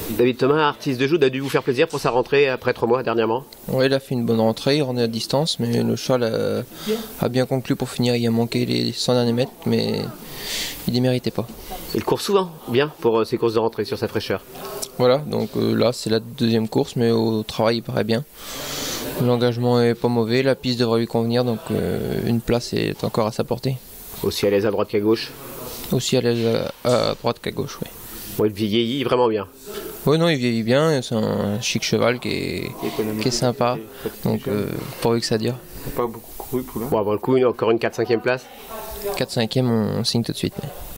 David Thomas, artiste de joute, a dû vous faire plaisir pour sa rentrée après 3 mois dernièrement? Oui, il a fait une bonne rentrée, il revenait à distance, mais le cheval a bien conclu pour finir. Il a manqué les 100 derniers mètres, mais il ne les méritait pas. Il court souvent bien pour ses courses de rentrée sur sa fraîcheur. Voilà, donc là c'est la deuxième course, mais au travail il paraît bien. L'engagement est pas mauvais, la piste devrait lui convenir, donc une place est encore à sa portée. Aussi à l'aise à droite qu'à gauche? Aussi à l'aise à droite qu'à gauche, oui. Bon, il vieillit vraiment bien. Oui, non, il vieillit bien, c'est un chic cheval qui est sympa, donc pourvu que ça dure. Il n'a pas beaucoup couru pour là. Bon, avant le coup, encore une 4-5e place. 4-5e, on signe tout de suite. Mais...